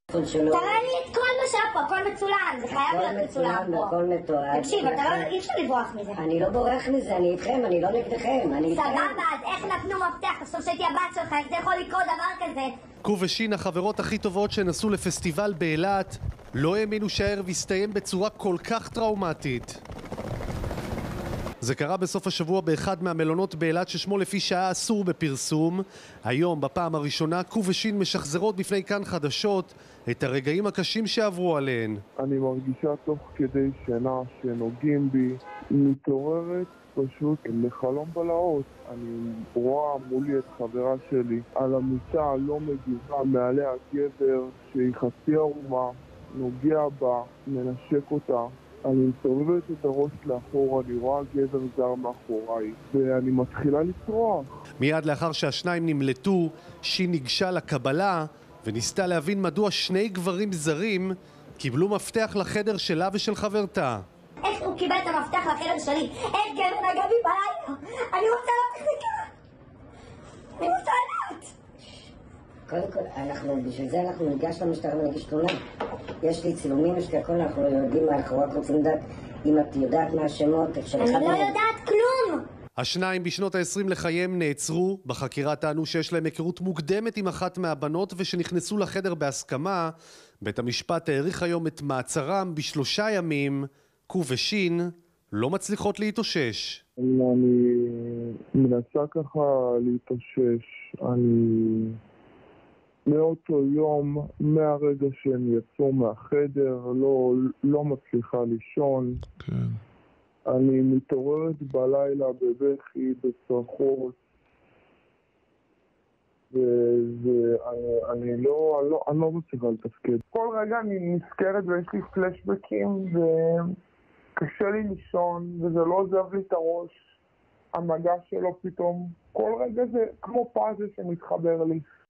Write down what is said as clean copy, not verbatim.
תראה לי את כל מה שהיה פה, הכל מצולן, זה חייב להיות מצולן פה. הכל מתועד. תקשיב, אי אפשר לברוח מזה. אני לא בורח מזה, אני איתכם, אני לא נגדכם. סבבה, אז איך נתנו מפתח? תחשוב שהייתי הבת שלך, איך זה יכול לקרות דבר כזה? קו ושין, החברות הכי טובות שנסעו לפסטיבל באילת, לא האמינו שהערב הסתיים בצורה כל כך טראומטית. זה קרה בסוף השבוע באחד מהמלונות באילת ששמו לפי שעה אסור בפרסום. היום, בפעם הראשונה, קו ושין משחזרות בפני כאן חדשות את הרגעים הקשים שעברו עליהן. אני מרגישה תוך כדי שינה שנוגעים בי, מתעוררת פשוט לחלום בלהות. אני רואה מולי את חברה שלי על המיטה לא מגיבה, מעליה גבר שהיא חצי ערומה, נוגע בה, מנשק אותה. אני מסובבת את הראש לאחור, אני רואה גבר זר מאחוריי, ואני מתחילה לצרוח. מיד לאחר שהשניים נמלטו, שין ניגשה לקבלה וניסתה להבין מדוע שני גברים זרים קיבלו מפתח לחדר שלה ושל חברתה. איך הוא קיבל את המפתח לחדר שלי? איך גבר נגע בי בלילה? אני רוצה לדעת איך זה קרה. אני רוצה לדעת. קודם כל, בשביל זה אנחנו ניגש למשטרה ונגיש תלונה. יש לי צילומים, יש לי הכל, אנחנו יודעים מה, אנחנו רק רוצים לדעת אם את יודעת מה השמות. אני לא יודעת כלום! השניים בשנות ה-20 לחייהם נעצרו. בחקירה טענו שיש להם היכרות מוקדמת עם אחת מהבנות ושנכנסו לחדר בהסכמה. בית המשפט העריך היום את מעצרם ב3 ימים. קו ושין לא מצליחות להתאושש. אני מנסה ככה להתאושש. אני מאותו יום, מהרגע שהם יצאו מהחדר, לא מצליחה לישון. כן. אני מתעוררת בלילה בבכי, בצרחות, ואני לא מצליחה לתפקד. כל רגע אני נזכרת ויש לי פלשבקים וקשה לי לישון וזה לא עוזב לי את הראש. המגע שלו פתאום, כל רגע זה כמו פאזל שמתחבר לי.